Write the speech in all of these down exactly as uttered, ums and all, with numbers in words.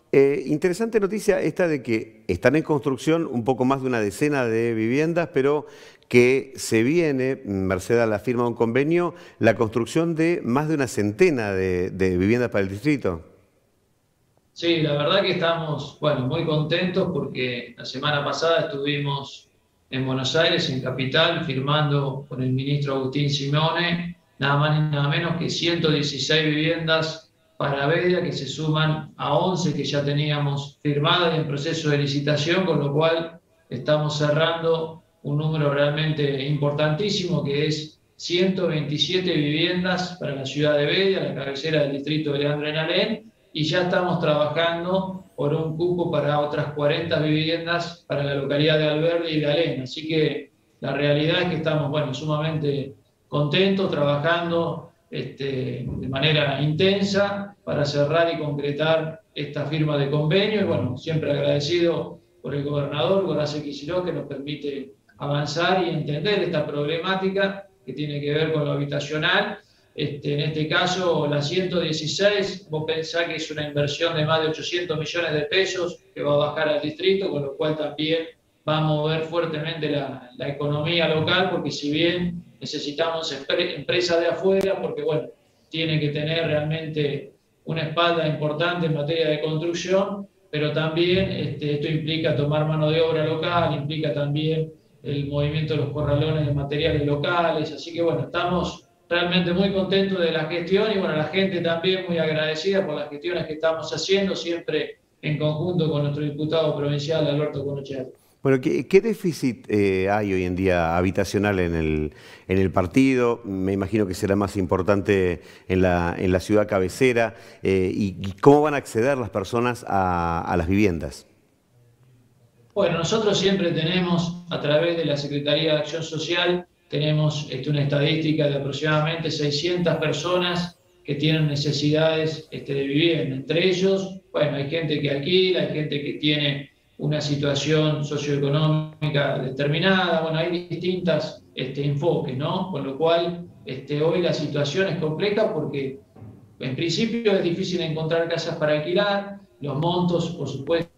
Eh, interesante noticia esta de que están en construcción un poco más de una decena de viviendas, pero que se viene, merced a la firma de un convenio, la construcción de más de una centena de, de viviendas para el distrito. Sí, la verdad que estamos, bueno, muy contentos porque la semana pasada estuvimos en Buenos Aires, en Capital, firmando con el ministro Agustín Simeone nada más ni nada menos que ciento dieciséis viviendas para Bedia, que se suman a once que ya teníamos firmadas y en proceso de licitación, con lo cual estamos cerrando un número realmente importantísimo, que es ciento veintisiete viviendas para la ciudad de Bedia, la cabecera del distrito de Leandro en Alén, y ya estamos trabajando por un cupo para otras cuarenta viviendas para la localidad de Alberdi y de Alén. Así que la realidad es que estamos, bueno, sumamente contentos, trabajando este, de manera intensa para cerrar y concretar esta firma de convenio. Y bueno, siempre agradecido por el gobernador Horacio Kicillof, que nos permite avanzar y entender esta problemática que tiene que ver con lo habitacional. Este, en este caso, la ciento dieciséis, vos pensás que es una inversión de más de ochocientos millones de pesos que va a bajar al distrito, con lo cual también va a mover fuertemente la, la economía local, porque si bien necesitamos empresas de afuera, porque bueno, tiene que tener realmente una espalda importante en materia de construcción, pero también este, esto implica tomar mano de obra local, implica también el movimiento de los corralones de materiales locales, así que bueno, estamos realmente muy contento de la gestión y bueno, la gente también muy agradecida por las gestiones que estamos haciendo, siempre en conjunto con nuestro diputado provincial Alberto Conochero. Bueno, ¿qué, qué déficit eh, hay hoy en día habitacional en el, en el partido? Me imagino que será más importante en la, en la ciudad cabecera. Eh, y, y cómo van a acceder las personas a, a las viviendas? Bueno, nosotros siempre tenemos, a través de la Secretaría de Acción Social, tenemos este, una estadística de aproximadamente seiscientas personas que tienen necesidades este, de vivienda. Entre ellos, bueno, hay gente que alquila, hay gente que tiene una situación socioeconómica determinada, bueno, hay distintos este, enfoques, ¿no? Con lo cual, este, hoy la situación es compleja porque, en principio, es difícil encontrar casas para alquilar, los montos, por supuesto,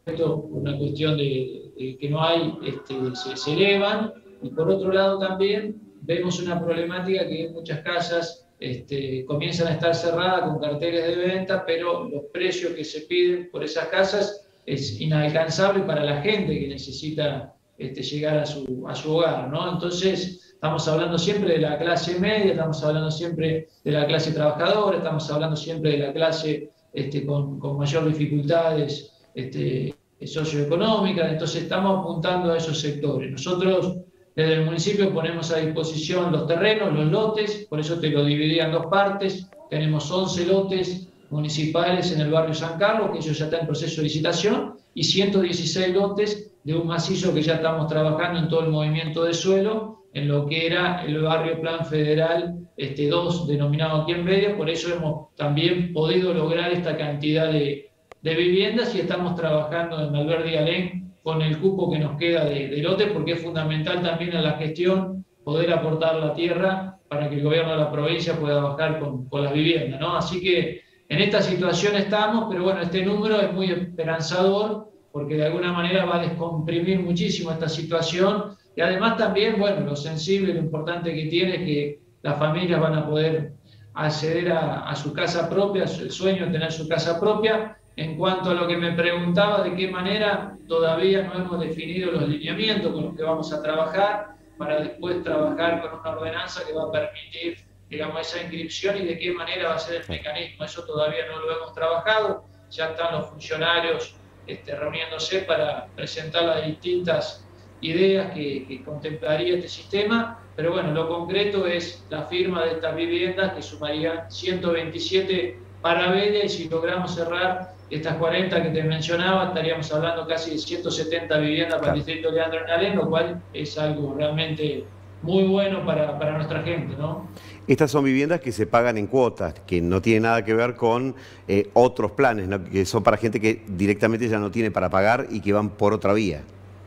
una cuestión de, de que no hay, este, se, se elevan, y por otro lado también vemos una problemática que en muchas casas este, comienzan a estar cerradas con carteles de venta, pero los precios que se piden por esas casas es inalcanzable para la gente que necesita este, llegar a su, a su hogar, ¿no? Entonces estamos hablando siempre de la clase media, estamos hablando siempre de la clase trabajadora, estamos hablando siempre de la clase este, con, con mayor dificultades este, socioeconómicas, entonces estamos apuntando a esos sectores. Nosotros desde el municipio ponemos a disposición los terrenos, los lotes, por eso te lo dividí en dos partes. Tenemos once lotes municipales en el barrio San Carlos, que ellos ya están en proceso de licitación, y ciento dieciséis lotes de un macizo que ya estamos trabajando en todo el movimiento de suelo, en lo que era el barrio Plan Federal este, dos, denominado aquí en Bedia. Por eso hemos también podido lograr esta cantidad de, de viviendas y estamos trabajando en Alberdi y Alén con el cupo que nos queda de, de lotes, porque es fundamental también en la gestión poder aportar la tierra para que el gobierno de la provincia pueda bajar con, con las viviendas, ¿no? Así que en esta situación estamos, pero bueno, este número es muy esperanzador porque de alguna manera va a descomprimir muchísimo esta situación y además también, bueno, lo sensible, lo importante que tiene es que las familias van a poder acceder a, a su casa propia, el sueño de tener su casa propia. En cuanto a lo que me preguntaba, de qué manera, todavía no hemos definido los lineamientos con los que vamos a trabajar para después trabajar con una ordenanza que va a permitir, digamos, esa inscripción y de qué manera va a ser el mecanismo. Eso todavía no lo hemos trabajado, ya están los funcionarios este, reuniéndose para presentar las distintas ideas que, que contemplaría este sistema, pero bueno, lo concreto es la firma de estas viviendas que sumarían ciento veintisiete para Bedia, y si logramos cerrar estas cuarenta que te mencionaba, estaríamos hablando casi de ciento setenta viviendas para el distrito de Leandro en Alén, lo cual es algo realmente muy bueno para, para nuestra gente, ¿no? Estas son viviendas que se pagan en cuotas, que no tienen nada que ver con eh, otros planes, ¿no? Que son para gente que directamente ya no tiene para pagar y que van por otra vía.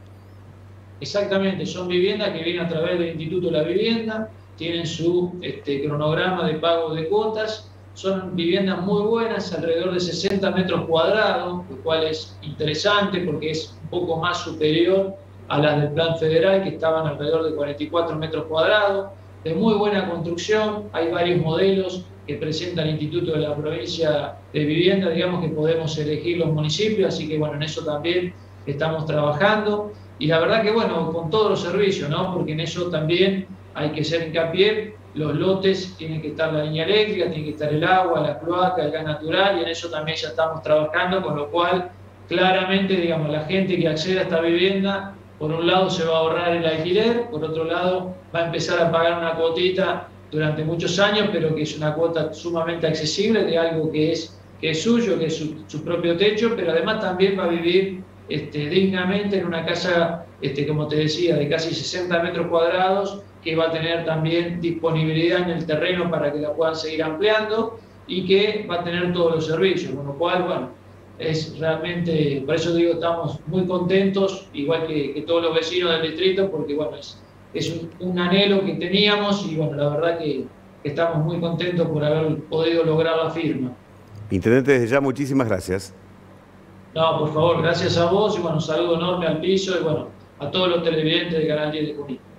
Exactamente, son viviendas que vienen a través del Instituto de la Vivienda, tienen su este, cronograma de pago de cuotas, son viviendas muy buenas, alrededor de sesenta metros cuadrados, lo cual es interesante porque es un poco más superior a las del Plan Federal, que estaban alrededor de cuarenta y cuatro metros cuadrados, de muy buena construcción. Hay varios modelos que presenta el Instituto de la Provincia de Vivienda, digamos que podemos elegir los municipios, así que bueno, en eso también estamos trabajando. Y la verdad que bueno, con todos los servicios, ¿no? Porque en eso también hay que hacer hincapié. Los lotes tienen que estar la línea eléctrica, tiene que estar el agua, la cloaca, el gas natural, y en eso también ya estamos trabajando, con lo cual claramente, digamos, la gente que accede a esta vivienda, por un lado se va a ahorrar el alquiler, por otro lado va a empezar a pagar una cuotita durante muchos años, pero que es una cuota sumamente accesible de algo que es, que es suyo, que es su, su propio techo, pero además también va a vivir este, dignamente en una casa, este, como te decía, de casi sesenta metros cuadrados, que va a tener también disponibilidad en el terreno para que la puedan seguir ampliando y que va a tener todos los servicios, con lo cual, bueno, es realmente, por eso digo, estamos muy contentos, igual que, que todos los vecinos del distrito, porque bueno, es, es un, un anhelo que teníamos y bueno, la verdad que, que estamos muy contentos por haber podido lograr la firma. Intendente, desde ya, muchísimas gracias. No, por favor, gracias a vos y bueno, un saludo enorme al piso y bueno, a todos los televidentes de Canal diez de Junín.